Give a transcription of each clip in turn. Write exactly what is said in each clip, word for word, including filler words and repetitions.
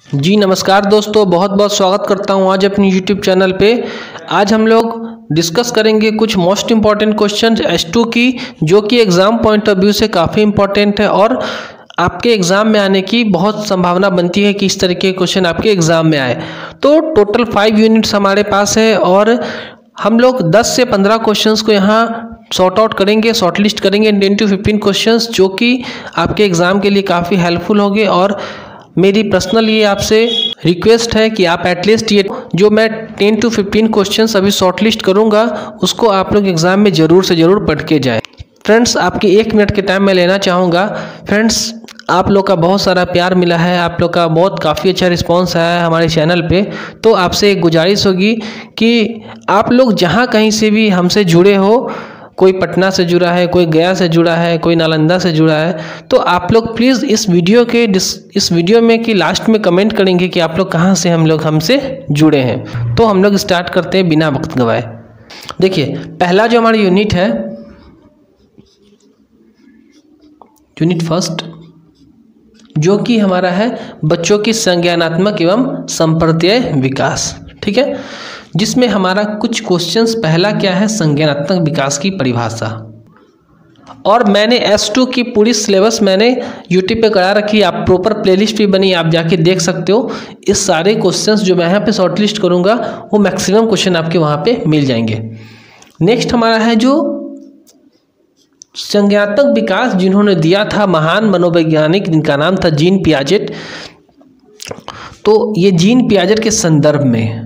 जी नमस्कार दोस्तों, बहुत बहुत स्वागत करता हूं आज अपनी यूट्यूब चैनल पे। आज हम लोग डिस्कस करेंगे कुछ most important questions two की, जो कि एग्ज़ाम पॉइंट ऑफ व्यू से काफ़ी इम्पॉर्टेंट है और आपके एग्ज़ाम में आने की बहुत संभावना बनती है कि इस तरह के क्वेश्चन आपके एग्ज़ाम में आए। तो टोटल फाइव यूनिट्स हमारे पास है और हम लोग दस से पंद्रह क्वेश्चंस को यहाँ सॉर्ट आउट करेंगे, शॉर्ट लिस्ट करेंगे टेन टू फिफ्टीन क्वेश्चंस, जो कि आपके एग्ज़ाम के लिए काफ़ी हेल्पफुल होंगे। और मेरी पर्सनल ये आपसे रिक्वेस्ट है कि आप एटलीस्ट ये जो मैं टेन टू फिफ्टीन क्वेश्चंस अभी शॉर्ट लिस्ट करूँगा उसको आप लोग एग्ज़ाम में ज़रूर से ज़रूर पढ़ के जाएँ। फ्रेंड्स, आपके एक मिनट के टाइम मैं लेना चाहूँगा। फ्रेंड्स, आप लोग का बहुत सारा प्यार मिला है, आप लोग का बहुत काफ़ी अच्छा रिस्पांस आया है हमारे चैनल पे। तो आपसे एक गुजारिश होगी कि आप लोग जहाँ कहीं से भी हमसे जुड़े हो, कोई पटना से जुड़ा है, कोई गया से जुड़ा है, कोई नालंदा से जुड़ा है, तो आप लोग प्लीज़ इस वीडियो के इस वीडियो में कि लास्ट में कमेंट करेंगे कि आप लोग कहाँ से हम लोग हमसे जुड़े हैं। तो हम लोग स्टार्ट करते हैं बिना वक्त गवाए। देखिए, पहला जो हमारा यूनिट है, यूनिट फर्स्ट, जो कि हमारा है बच्चों की संज्ञानात्मक एवं संप्रत्यय विकास। ठीक है, जिसमें हमारा कुछ क्वेश्चंस, पहला क्या है, संज्ञानात्मक विकास की परिभाषा। और मैंने एस टू की पूरी सिलेबस मैंने यूट्यूब पे करा रखी है, आप प्रॉपर प्लेलिस्ट भी बनी, आप जाके देख सकते हो। इस सारे क्वेश्चंस जो मैं यहाँ पे शॉर्ट लिस्ट करूँगा वो मैक्सिमम क्वेश्चन आपके वहाँ पे मिल जाएंगे। नेक्स्ट हमारा है जो संज्ञानात्मक विकास जिन्होंने दिया था, महान मनोवैज्ञानिक, जिनका नाम था जीन पियाजेट। तो ये जीन पियाजेट के संदर्भ में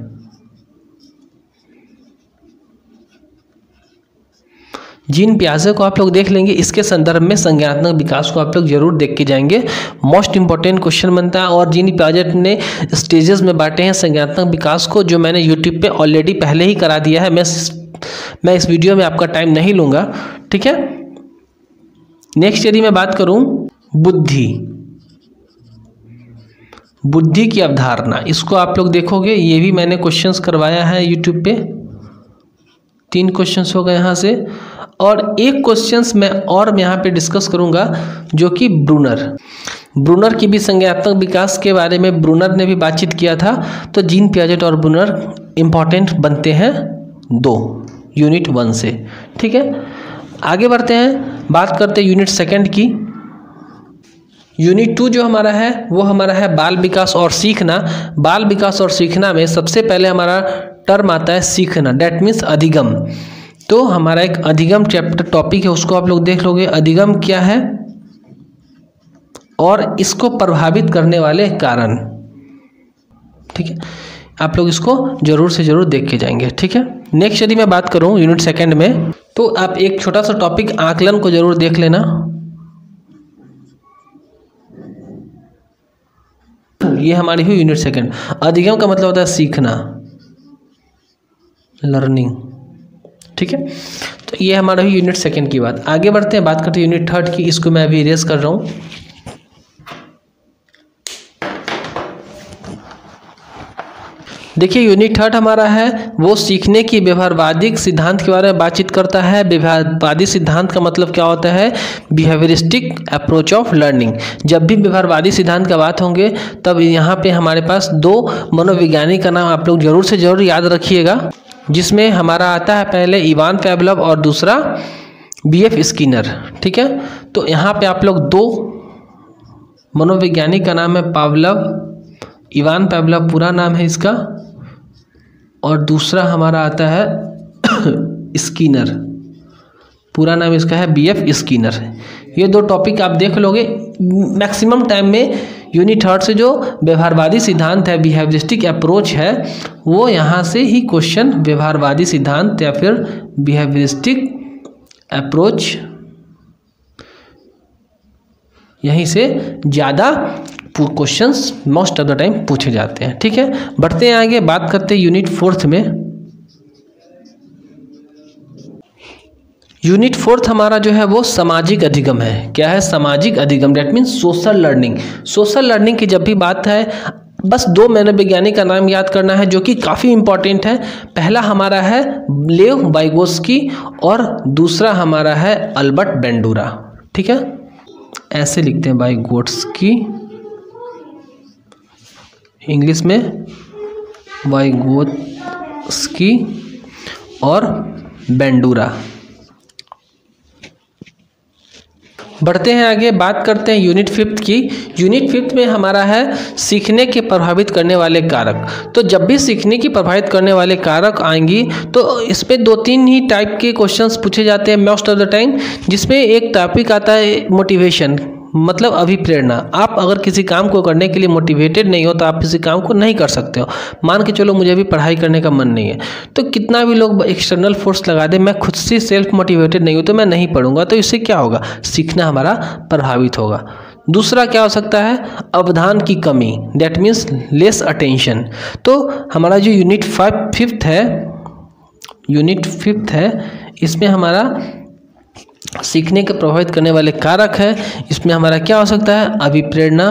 जीन पियाजेट को आप लोग देख लेंगे, इसके संदर्भ में संज्ञानात्मक विकास को आप लोग जरूर देख के जाएंगे। मोस्ट इंपॉर्टेंट क्वेश्चन बनता है। और जीन पियाजेट ने स्टेजेस में बांटे हैं संज्ञानात्मक विकास को, जो मैंने यूट्यूब पे ऑलरेडी पहले ही करा दिया है। मैं मैं इस वीडियो में आपका टाइम नहीं लूँगा। ठीक है, नेक्स्ट यदि मैं बात करूं बुद्धि बुद्धि की अवधारणा, इसको आप लोग देखोगे, ये भी मैंने क्वेश्चंस करवाया है यूट्यूब पे। तीन क्वेश्चंस हो गए यहाँ से। और एक क्वेश्चंस मैं और यहाँ पे डिस्कस करूँगा, जो कि ब्रूनर ब्रूनर की भी संज्ञानात्मक विकास के बारे में ब्रूनर ने भी बातचीत किया था। तो जीन पियाजेट और ब्रूनर इम्पॉर्टेंट बनते हैं दो यूनिट वन से। ठीक है, आगे बढ़ते हैं, बात करते हैं यूनिट सेकंड की। यूनिट टू जो हमारा है वो हमारा है बाल विकास और सीखना। बाल विकास और सीखना में सबसे पहले हमारा टर्म आता है सीखना, डेट मीन्स अधिगम। तो हमारा एक अधिगम चैप्टर टॉपिक है, उसको आप लोग देख लोगे। अधिगम क्या है और इसको प्रभावित करने वाले कारण। ठीक है, आप लोग इसको जरूर से जरूर देख के जाएंगे। ठीक है, नेक्स्ट यदि मैं बात करूं यूनिट सेकंड में, तो आप एक छोटा सा टॉपिक आकलन को जरूर देख लेना। ये हमारी हुई यूनिट सेकंड। अधिगम का मतलब होता है सीखना, लर्निंग। ठीक है, तो ये हमारा हुई यूनिट सेकंड की बात। आगे बढ़ते हैं, बात करते हैं यूनिट थर्ड की। इसको मैं अभी इरेज कर रहा हूँ। देखिए, यूनिट थर्ड हमारा है वो सीखने की व्यवहारवादी सिद्धांत के बारे में बातचीत करता है। व्यवहारवादी सिद्धांत का मतलब क्या होता है, बिहेवियरिस्टिक अप्रोच ऑफ लर्निंग। जब भी व्यवहारवादी सिद्धांत का बात होंगे तब यहाँ पे हमारे पास दो मनोवैज्ञानिक का नाम आप लोग जरूर से जरूर याद रखिएगा, जिसमें हमारा आता है पहले इवान पावलोव और दूसरा बी एफ स्किनर। ठीक है, तो यहाँ पे आप लोग दो मनोवैज्ञानिक का नाम है पावलोव, इवान पावलोव पूरा नाम है इसका, और दूसरा हमारा आता है स्किनर, पूरा नाम इसका है बी एफ स्किनर। ये दो टॉपिक आप देख लोगे मैक्सिमम टाइम में। यूनिट थर्ड से जो व्यवहारवादी सिद्धांत है, बिहेवियरिस्टिक अप्रोच है, वो यहाँ से ही क्वेश्चन व्यवहारवादी सिद्धांत या फिर बिहेवियरिस्टिक अप्रोच, यहीं से ज़्यादा questions most of the time पूछे जाते हैं। ठीक है, बढ़ते हैं आगे, बात करते हैं यूनिट फोर्थ में। यूनिट फोर्थ हमारा जो है वो सामाजिक अधिगम है। क्या है, सामाजिक अधिगम, that means social learning. Social learning की जब भी बात है, बस दो मनोवैज्ञानिक का नाम याद करना है जो कि काफ़ी इंपॉर्टेंट है। पहला हमारा है लेव वाइगोस्की और दूसरा हमारा है अल्बर्ट बेंडूरा। ठीक है, ऐसे लिखते हैं वाइगोस्की, इंग्लिश में वाइगोत्स्की और बेंडूरा। बढ़ते हैं आगे, बात करते हैं यूनिट फिफ्थ की। यूनिट फिफ्थ में हमारा है सीखने के प्रभावित करने वाले कारक। तो जब भी सीखने की प्रभावित करने वाले कारक आएंगी तो इस पे दो तीन ही टाइप के क्वेश्चंस पूछे जाते हैं मोस्ट ऑफ द टाइम, जिसमें एक टॉपिक आता है मोटिवेशन, मतलब अभिप्रेरणा। आप अगर किसी काम को करने के लिए मोटिवेटेड नहीं हो तो आप किसी काम को नहीं कर सकते हो। मान के चलो मुझे भी पढ़ाई करने का मन नहीं है, तो कितना भी लोग एक्सटर्नल फोर्स लगा दे, मैं खुद से सेल्फ मोटिवेटेड नहीं हूँ तो मैं नहीं पढ़ूंगा, तो इससे क्या होगा, सीखना हमारा प्रभावित होगा। दूसरा क्या हो सकता है, अवधान की कमी, दैट मीन्स लेस अटेंशन। तो हमारा जो यूनिट फाइव फिफ्थ है यूनिट फिफ्थ है इसमें हमारा सीखने के प्रभावित करने वाले कारक है। इसमें हमारा क्या हो सकता है, अभिप्रेरणा,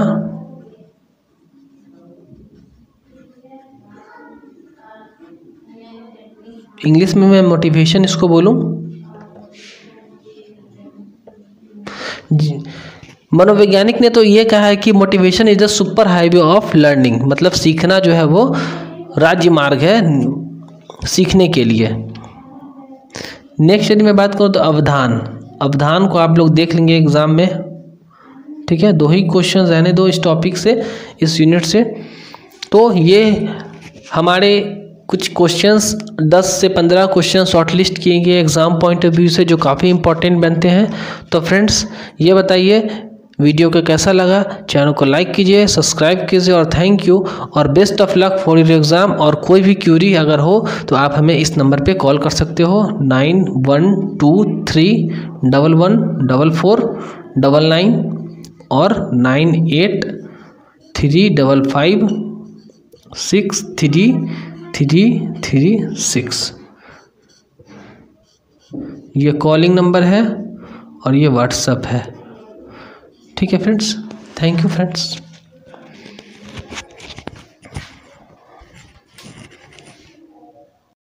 इंग्लिश में मैं मोटिवेशन इसको बोलूं। मनोवैज्ञानिक ने तो ये कहा है कि motivation is the super highway of learning, मतलब सीखना जो है वो राज्य मार्ग है सीखने के लिए। नेक्स्ट यदि मैं बात करूँ तो अवधान, अवधान को आप लोग देख लेंगे एग्जाम में, ठीक है। दो ही क्वेश्चन रहने दो इस टॉपिक से, इस यूनिट से। तो ये हमारे कुछ क्वेश्चंस दस से पंद्रह क्वेश्चन शॉर्टलिस्ट किए गए एग्ज़ाम पॉइंट ऑफ व्यू से, जो काफ़ी इंपॉर्टेंट बनते हैं। तो फ्रेंड्स ये बताइए वीडियो को कैसा लगा, चैनल को लाइक कीजिए, सब्सक्राइब कीजिए और थैंक यू और best of luck for your exam. और कोई भी क्यूरी अगर हो तो आप हमें इस नंबर पे कॉल कर सकते हो, nine one two three double one double four double nine और nine eight three double five six three three three six. ये कॉलिंग नंबर है और ये व्हाट्सएप है, ठीक है फ्रेंड्स। Thank you friends.